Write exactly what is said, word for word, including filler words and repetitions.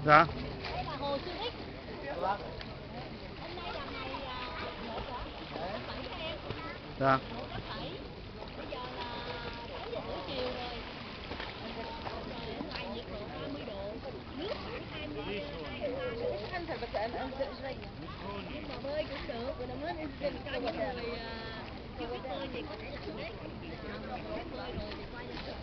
Dạ. Đây là hồ Sonic. Hôm nay là ngày một tháng bảy em. Dạ. một tháng bảy. Bây giờ là bảy giờ rưỡi chiều rồi. Rồi ở ngoài nhiệt độ ba mươi độ, nước khoảng hai mươi hai mươi ba độ. Nhưng mà bơi cũng được, có những người chưa biết bơi thì có thể là xuống. Biết bơi rồi thì quay lên.